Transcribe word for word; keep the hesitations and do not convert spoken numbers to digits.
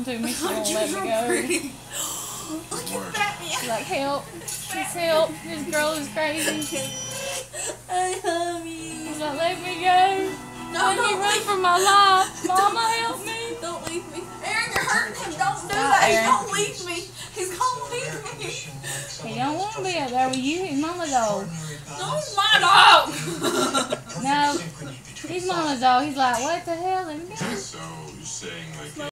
to me. She won't let me go. Look at that man. She's like, help. Please help. This girl is crazy. I love you. She's like, let me go. No, Let me don't run leave. for my life. Mama, help me. Don't leave me. Aaron, you're hurting him. Don't do Stop, that. He's Aaron. gonna leave me. He's gonna leave me. He don't want to be up there with you. He's Mama's dog. No, he's my dog. No, he's Mama's dog. He's like, what the hell? Let me go. So you're saying like